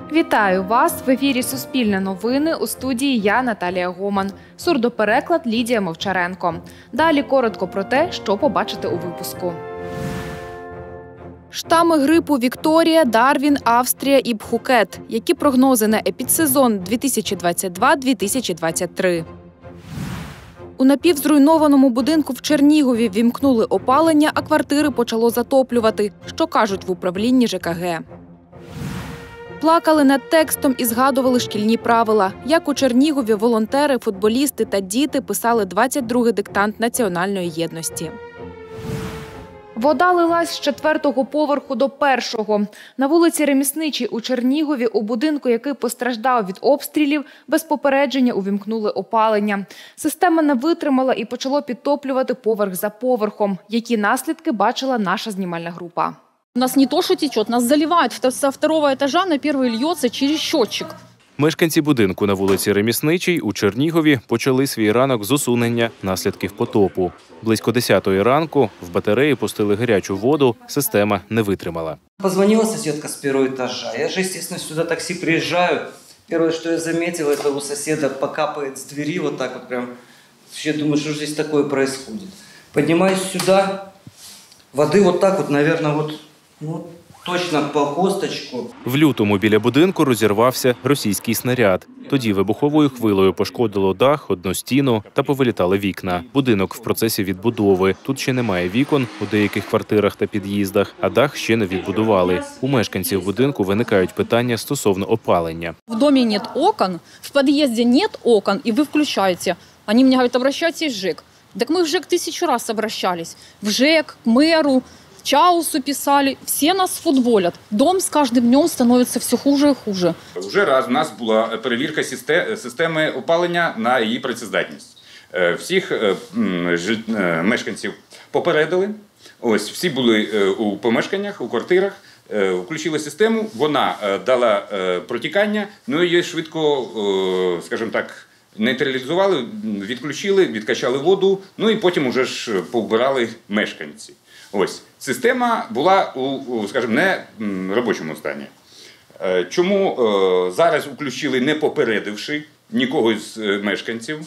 Вітаю вас! В ефірі «Суспільне новини», у студії я, Наталія Гоман. Сурдопереклад Лідія Мовчаренко. Далі коротко про те, що побачите у випуску. Штами грипу Вікторія, Дарвін, Австрія і Пхукет. Які прогнози на епідсезон 2022-2023? У напівзруйнованому будинку в Чернігові вімкнули опалення, а квартири почало затоплювати. Що кажуть в управлінні ЖКГ? Плакали над текстом і згадували шкільні правила. Як у Чернігові волонтери, футболісти та діти писали 22-й диктант національної єдності. Вода лилась з 4-го поверху до 1-го. На вулиці Ремісничій у Чернігові у будинку, який постраждав від обстрілів, без попередження увімкнули опалення. Система не витримала і почало підтоплювати поверх за поверхом. Які наслідки бачила наша знімальна група. У нас не то, что течет, нас заливает со второго этажа на первый льется через счетчик. Мешканці будинку на вулиці Ремісничій у Чернігові почали свій ранок з усунення наслідків потопу. Близько 10-ї ранку в батареї пустили гарячу воду, система не витримала. Позвонила соседка с первого этажа. Я же, естественно, сюда такси приезжаю. Первое, что я заметил, это у соседа покапает с двери вот так вот прям. Я думаю, что здесь такое происходит. Поднимаюсь сюда, воды вот так вот, наверное, вот точно по косточку. В лютому біля будинку розірвався російський снаряд. Тоді вибуховою хвилею пошкодило дах, одну стіну та повилітали вікна. Будинок в процесі відбудови. Тут ще немає вікон у деяких квартирах та під'їздах, а дах ще не відбудували. У мешканців будинку виникають питання стосовно опалення. В доме нет окон, в подъезде нет окон, и вы включаете. Они мне говорят, обращайтесь в ЖЭК. Так мы в ЖЭК 1000 раз обращались. В ЖЭК, к мэру, Чаусу писали. Все нас футболят. Дом с каждым днем становится все хуже и хуже. Вже раз у нас була перевірка системи опалення на її працездатність. Всіх мешканців попередили. Ось всі були у помешканнях, у квартирах. Включили систему, вона дала протікання, ну її швидко, скажімо так, нейтралізували, відключили, відкачали воду, ну і потім уже ж повбирали мешканці. Ось, система була у, скажімо, не робочому стані. Чому зараз включили, не попередивши нікого з мешканців,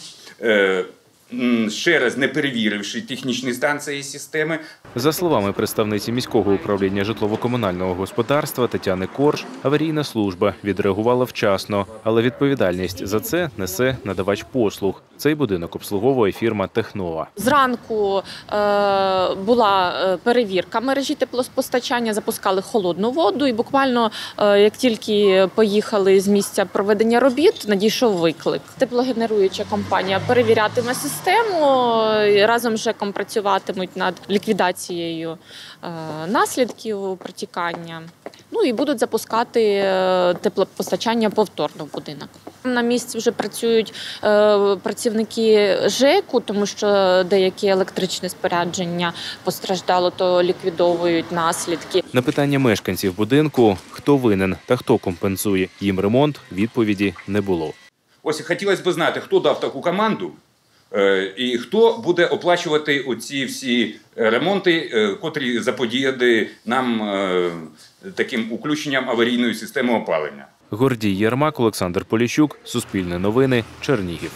ще раз не перевіривши технічний стан цієї системи? За словами представниці міського управління житлово-комунального господарства Тетяни Корж, аварійна служба відреагувала вчасно, але відповідальність за це несе надавач послуг. Цей будинок обслуговує фірма «Технова». Зранку була перевірка мережі теплопостачання, запускали холодну воду і буквально як тільки поїхали з місця проведення робіт, надійшов виклик. Теплогенеруюча компанія перевірятиме систему, разом з ЖЕКом працюватимуть над ліквідацією наслідків протікання. Ну і будуть запускати теплопостачання повторно в будинок. На місці вже працюють працівники ЖЕКу, тому що деякі електричні спорядження постраждало, то ліквідовують наслідки. На питання мешканців будинку, хто винен та хто компенсує їм ремонт, відповіді не було. Ось хотілося б знати, хто дав таку команду і хто буде оплачувати оці всі ремонти, котрі заподіяли нам таким включенням аварійної системи опалення. Гордій Єрмак, Олександр Поліщук, Суспільне новини, Чернігів.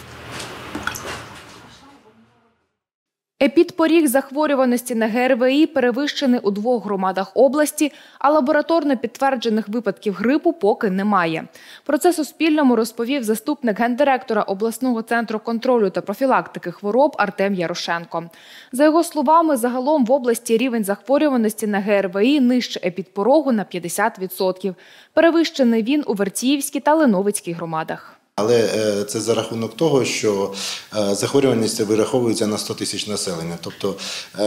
Епідпоріг захворюваності на ГРВІ перевищений у 2 громадах області, а лабораторно підтверджених випадків грипу поки немає. Про це Суспільному розповів заступник гендиректора обласного центру контролю та профілактики хвороб Артем Ярошенко. За його словами, загалом в області рівень захворюваності на ГРВІ нижче епідпорогу на 50%. Перевищений він у Вертіївській та Леновицькій громадах. Але це за рахунок того, що захворюваність вираховується на 100 тисяч населення. Тобто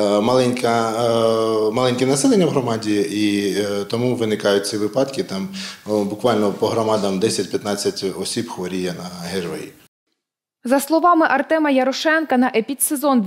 маленьке населення в громаді, і тому виникають ці випадки. Там буквально по громадам 10-15 осіб хворіє на ГРВІ. За словами Артема Ярошенка, на епідсезон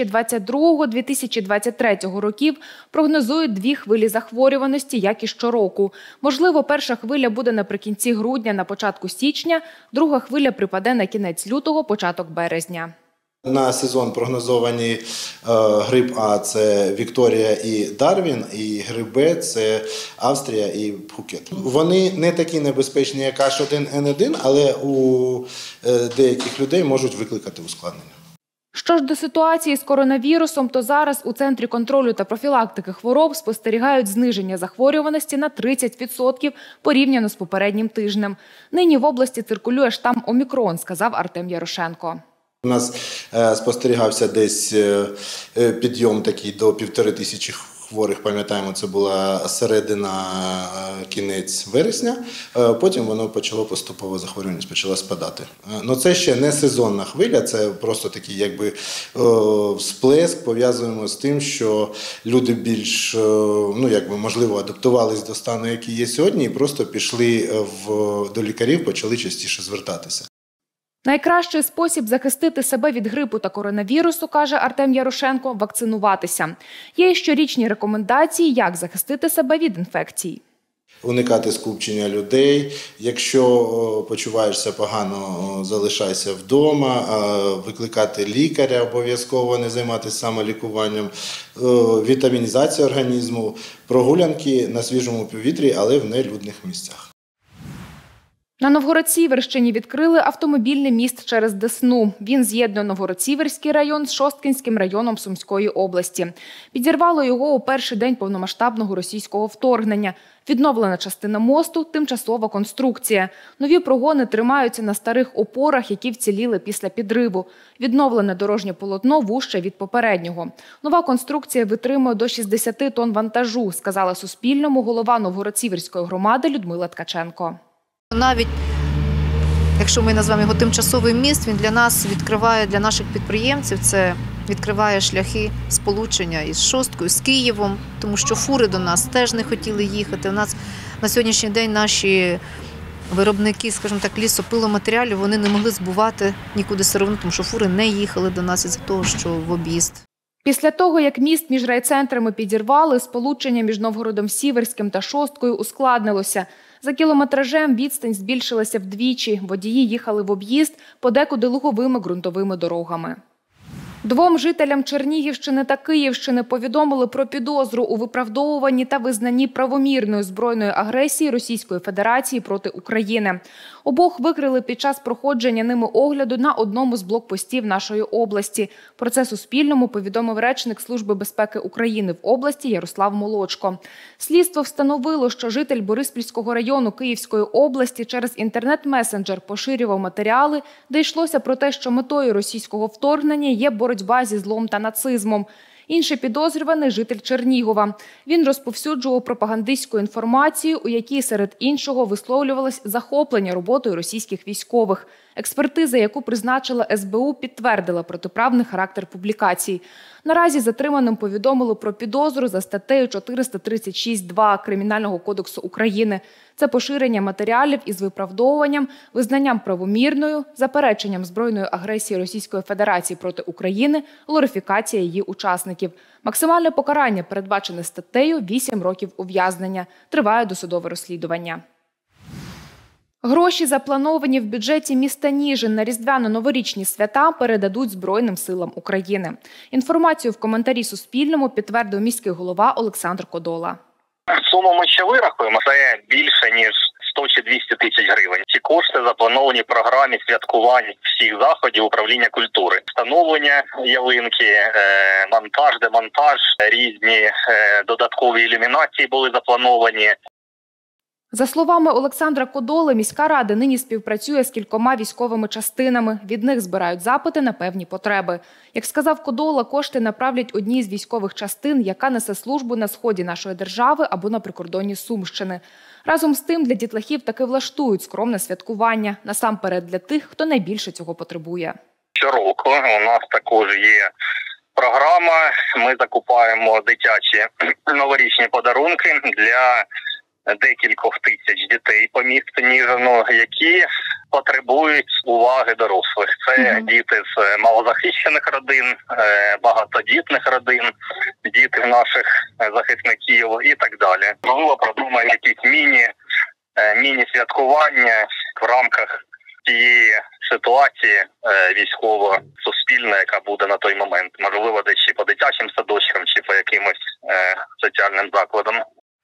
2022-2023 років прогнозують 2 хвилі захворюваності, як і щороку. Можливо, перша хвиля буде наприкінці грудня, на початку січня, друга хвиля припаде на кінець лютого, початок березня. На сезон прогнозовані грип А – це Вікторія і Дарвін, і грип Б – це Австрія і Пхукет. Вони не такі небезпечні, як H1N1, але у деяких людей можуть викликати ускладнення. Що ж до ситуації з коронавірусом, то зараз у Центрі контролю та профілактики хвороб спостерігають зниження захворюваності на 30% порівняно з попереднім тижнем. Нині в області циркулює штам Омікрон, сказав Артем Ярошенко. У нас спостерігався десь підйом такий до 1500 хворих, пам'ятаємо, це була середина, кінець вересня, потім воно почало поступово, захворюваність почала спадати. Но це ще не сезонна хвиля, це просто такий якби всплеск, пов'язуємо з тим, що люди більш, можливо, адаптувались до стану, який є сьогодні, і просто пішли до лікарів, почали частіше звертатися. Найкращий спосіб захистити себе від грипу та коронавірусу, каже Артем Ярошенко, вакцинуватися. Є й щорічні рекомендації, як захистити себе від інфекцій. Уникати скупчення людей. Якщо почуваєшся погано, залишайся вдома. Викликати лікаря обов'язково, не займатися самолікуванням. Вітамінізація організму, прогулянки на свіжому повітрі, але в нелюдних місцях. На Новгород-Сіверщині відкрили автомобільний міст через Десну. Він з'єднує Новгород-Сіверський район з Шосткинським районом Сумської області. Підірвало його у перший день повномасштабного російського вторгнення. Відновлена частина мосту – тимчасова конструкція. Нові прогони тримаються на старих опорах, які вціліли після підриву. Відновлене дорожнє полотно вужче від попереднього. Нова конструкція витримує до 60 тонн вантажу, сказала Суспільному голова Новгород-Сіверської громади Людмила Ткаченко. Навіть якщо ми назвемо його тимчасовий міст, він для нас відкриває, для наших підприємців, це відкриває шляхи сполучення із Шосткою, з Києвом, тому що фури до нас теж не хотіли їхати. У нас на сьогоднішній день наші виробники, скажімо так, лісопиломатеріалів, вони не могли збувати нікуди сировину, тому що фури не їхали до нас із-за того, що в об'їзд. Після того, як міст між райцентрами підірвали, сполучення між Новгородом-Сіверським та Шосткою ускладнилося. За кілометражем відстань збільшилася вдвічі. Водії їхали в об'їзд, подекуди луговими ґрунтовими дорогами. Двом жителям Чернігівщини та Київщини повідомили про підозру у виправдовуванні та визнанні правомірної збройної агресії Російської Федерації проти України. Обох викрили під час проходження ними огляду на одному з блокпостів нашої області. Про це Суспільному повідомив речник Служби безпеки України в області Ярослав Молочко. Слідство встановило, що житель Бориспільського району Київської області через інтернет-месенджер поширював матеріали, де йшлося про те, що метою російського вторгнення є боротьба зі злом та нацизмом. Інший підозрюваний – житель Чернігова. Він розповсюджував пропагандистську інформацію, у якій серед іншого висловлювалось захоплення роботою російських військових. Експертиза, яку призначила СБУ, підтвердила протиправний характер публікацій. Наразі затриманим повідомили про підозру за статтею 436.2 Кримінального кодексу України. Це поширення матеріалів із виправдовуванням, визнанням правомірною, запереченням збройної агресії Російської Федерації проти України, глорифікація її учасників. Максимальне покарання передбачене статтею – 8 років ув'язнення. Триває досудове розслідування. Гроші, заплановані в бюджеті міста Ніжин на різдвяно-новорічні свята, передадуть Збройним силам України. Інформацію в коментарі Суспільному підтвердив міський голова Олександр Кодола. Суму ми ще вирахуємо, це більше, ніж 100 чи 200 тисяч гривень. Ці кошти заплановані в програмі святкувань всіх заходів управління культури. Встановлення ялинки, монтаж, демонтаж, різні додаткові ілюмінації були заплановані. За словами Олександра Кодоли, міська рада нині співпрацює з кількома військовими частинами. Від них збирають запити на певні потреби. Як сказав Кодола, кошти направлять одній з військових частин, яка несе службу на сході нашої держави або на прикордонні Сумщини. Разом з тим, для дітлахів таки влаштують скромне святкування. Насамперед для тих, хто найбільше цього потребує. Щороку у нас також є програма. Ми закупаємо дитячі новорічні подарунки для декількох тисяч дітей по місту Ніжину, які потребують уваги дорослих. Це діти з малозахищених родин, багатодітних родин, діти наших захисників і так далі. Можливо, продумаємо якісь міні-святкування в рамках тієї ситуації військово-суспільної, яка буде на той момент. Можливо, десь чи по дитячим садочкам, чи по якимось соціальним закладам.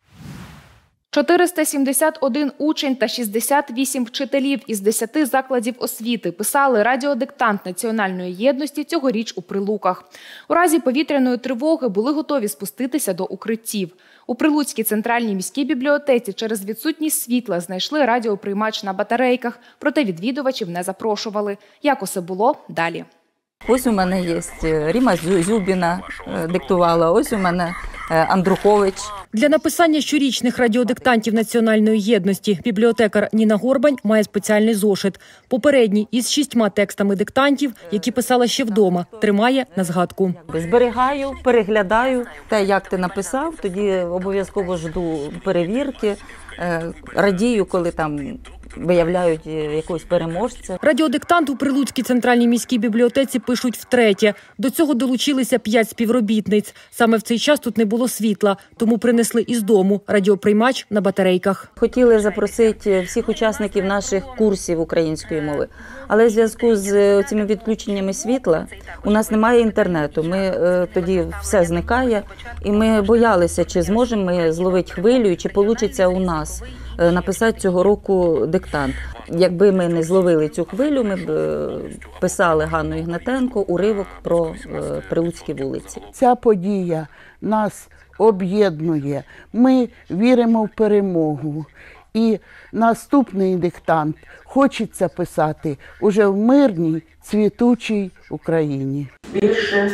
471 учень та 68 вчителів із 10 закладів освіти писали радіодиктант національної єдності цьогоріч у Прилуках. У разі повітряної тривоги були готові спуститися до укриттів. У Прилуцькій центральній міській бібліотеці через відсутність світла знайшли радіоприймач на батарейках, проте відвідувачів не запрошували. Як усе було – далі. Ось у мене є Ріма Зюбіна диктувала, ось у мене Андрухович. Для написання щорічних радіодиктантів національної єдності бібліотекар Ніна Горбань має спеціальний зошит. Попередній із 6 текстами диктантів, які писала ще вдома, тримає на згадку. Зберігаю, переглядаю те, як ти написав, тоді обов'язково жду перевірки, радію, коли там виявляють якогось переможця. Радіодиктант у Прилуцькій центральній міській бібліотеці пишуть втретє. До цього долучилися 5 співробітниць. Саме в цей час тут не було світла, тому принесли із дому радіоприймач на батарейках. Хотіли запросити всіх учасників наших курсів української мови, але в зв'язку з цими відключеннями світла у нас немає інтернету. Тоді все зникає, і ми боялися, чи зможемо ми зловити хвилю, чи вийде у нас написати цього року диктант. Якби ми не зловили цю хвилю, ми б писали Ганну Ігнатенко уривок про Прилуцькі вулиці. Ця подія нас об'єднує. Ми віримо в перемогу. І наступний диктант хочеться писати уже в мирній, цвітучій Україні. Більше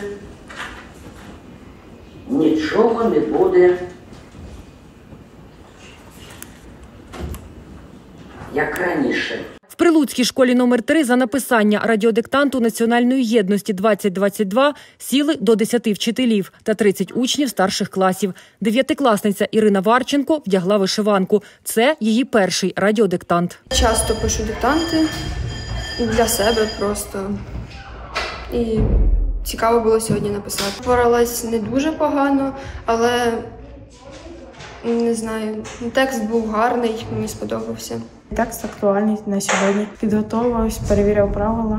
нічого не буде, як раніше. В Прилуцькій школі номер 3 за написання радіодиктанту національної єдності 2022 сіли до 10 вчителів та 30 учнів старших класів. 9-класниця Ірина Варченко вдягла вишиванку. Це її перший радіодиктант. Часто пишу диктанти для себе просто. І цікаво було сьогодні написати. Впоралась не дуже погано, але не знаю, текст був гарний, мені сподобався. Текст актуальний на сьогодні. Підготовилась, перевіряв правила,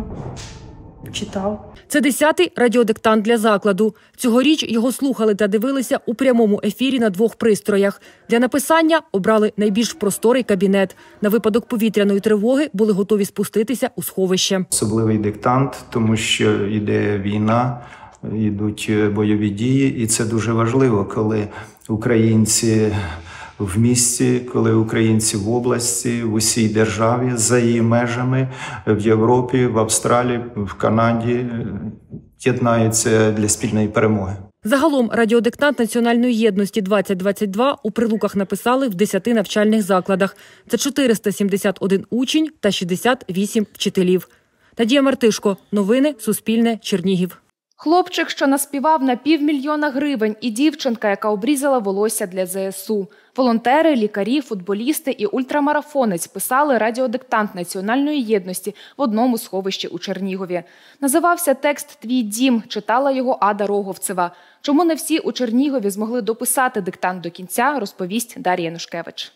читав. Це 10-й радіодиктант для закладу. Цьогоріч його слухали та дивилися у прямому ефірі на 2 пристроях. Для написання обрали найбільш просторий кабінет. На випадок повітряної тривоги були готові спуститися у сховище. Особливий диктант, тому що йде війна, йдуть бойові дії, і це дуже важливо, коли українці в місті, коли українці в області, в усій державі, за її межами, в Європі, в Австралії, в Канаді єднаються для спільної перемоги. Загалом радіодиктант національної єдності 2022 у Прилуках написали в 10 навчальних закладах. Це 471 учень та 68 вчителів. Надія Мартишко. Новини. Суспільне. Чернігів. Хлопчик, що наспівав на 500 000 гривень, і дівчинка, яка обрізала волосся для ЗСУ. Волонтери, лікарі, футболісти і ультрамарафонець писали радіодиктант національної єдності в одному сховищі у Чернігові. Називався текст «Твій дім», читала його Ада Роговцева. Чому не всі у Чернігові змогли дописати диктант до кінця, розповість Дар'я Янушкевич.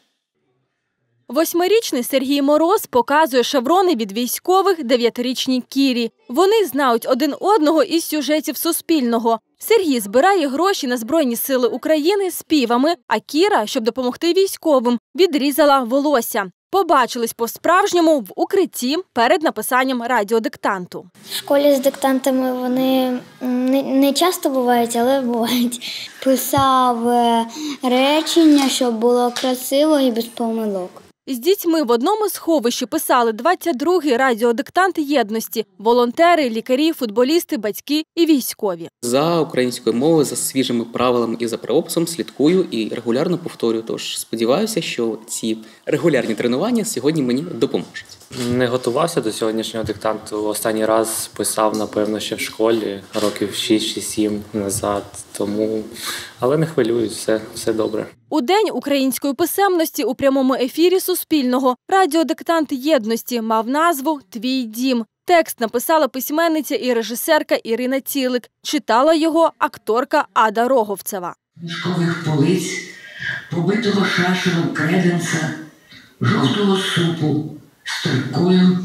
8-річний Сергій Мороз показує шеврони від військових 9-річній Кірі. Вони знають один одного із сюжетів Суспільного. Сергій збирає гроші на Збройні сили України співами, а Кіра, щоб допомогти військовим, відрізала волосся. Побачились по-справжньому в укритті перед написанням радіодиктанту. В школі з диктантами вони не часто бувають, але бувають. Писав речення, щоб було красиво і без помилок. З дітьми в одному сховищі писали 22-й радіодиктант єдності – волонтери, лікарі, футболісти, батьки і військові. За українською мовою, за свіжими правилами і за правописом слідкую і регулярно повторюю. Тож сподіваюся, що ці регулярні тренування сьогодні мені допоможуть. Не готувався до сьогоднішнього диктанту. Останній раз писав, напевно, ще в школі, років 6-7 назад. Але не хвилююсь, все добре. У День української писемності у прямому ефірі Суспільного радіодиктант єдності мав назву «Твій дім». Текст написала письменниця і режисерка Ірина Цілик. Читала його акторка Ада Роговцева. Мішкових полиць, побитого шашером креденса, жовтого супу з теркою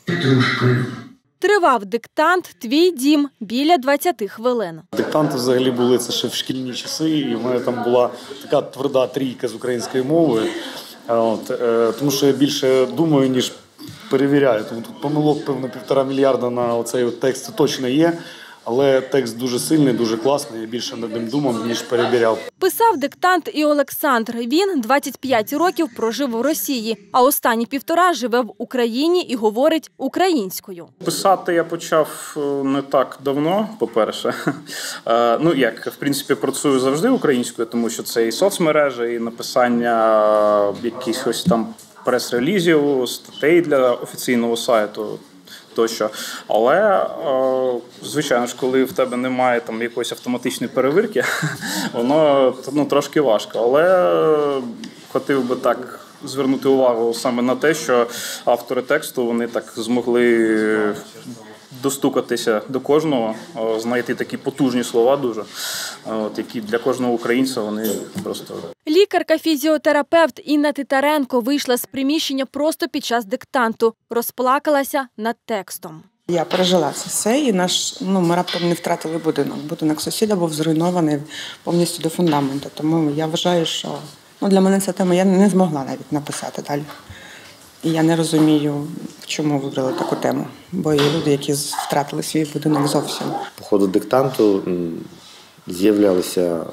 петрушкою. Тривав диктант «Твій дім» біля 20 хвилин. Диктанти взагалі були це ще в шкільні часи, і в мене там була така тверда трійка з української мови. Тому що я більше думаю, ніж перевіряю. Тому тут помилок, певно, 1,5 мільярда на оцей текст точно є. Але текст дуже сильний, дуже класний, я більше над ним думав, ніж перевіряв. Писав диктант і Олександр. Він 25 років прожив у Росії, а останні 1,5 живе в Україні і говорить українською. Писати я почав не так давно, по-перше. В принципі, працюю завжди українською, тому що це і соцмережі, і написання якихось там прес-релізів, статей для офіційного сайту. Тощо. Але, звичайно ж, коли в тебе немає там якоїсь автоматичної перевірки, воно трошки важко. Але хотів би так звернути увагу саме на те, що автори тексту, вони так змогли достукатися до кожного, знайти такі потужні слова дуже, які для кожного українця вони просто... Лікарка-фізіотерапевт Інна Титаренко вийшла з приміщення просто під час диктанту. Розплакалася над текстом. Я пережила це все, і ми раптом не втратили будинок. Будинок сусіда був зруйнований повністю до фундаменту. Тому я вважаю, що для мене ця тема, я не змогла навіть написати далі. І я не розумію, чому вибрали таку тему. Бо є люди, які втратили свій будинок зовсім. По ходу диктанту з'являлися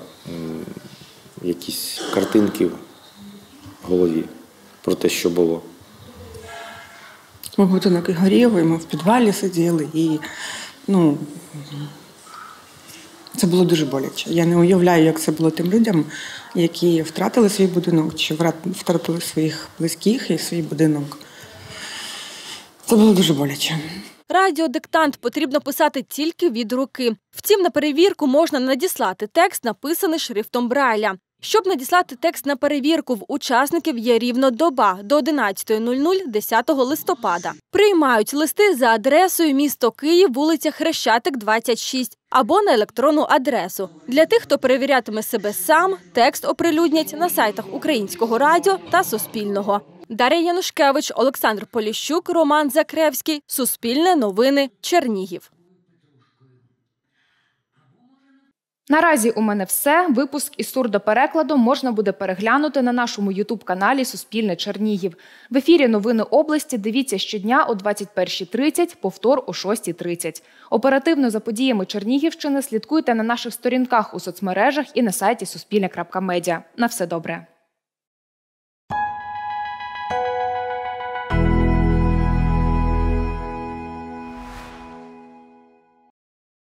якісь картинки в голові про те, що було. Будинок і горів, і ми в підвалі сиділи. І, це було дуже боляче. Я не уявляю, як це було тим людям, які втратили свій будинок, чи втратили своїх близьких і свій будинок. Це було дуже боляче. Радіодиктант потрібно писати тільки від руки. Втім, на перевірку можна надіслати текст, написаний шрифтом Брайля. Щоб надіслати текст на перевірку, в учасників є рівно доба до 11:00 10 листопада. Приймають листи за адресою місто Київ, вулиця Хрещатик, 26, або на електронну адресу. Для тих, хто перевірятиме себе сам, текст оприлюднять на сайтах Українського радіо та Суспільного. Дар'я Янушкевич, Олександр Поліщук, Роман Закревський. Суспільне новини. Чернігів. Наразі у мене все. Випуск із сурдоперекладу можна буде переглянути на нашому ютуб-каналі «Суспільне Чернігів». В ефірі «Новини області» дивіться щодня о 21:30, повтор о 6:30. Оперативно за подіями Чернігівщини слідкуйте на наших сторінках у соцмережах і на сайті suspilne.media. На все добре.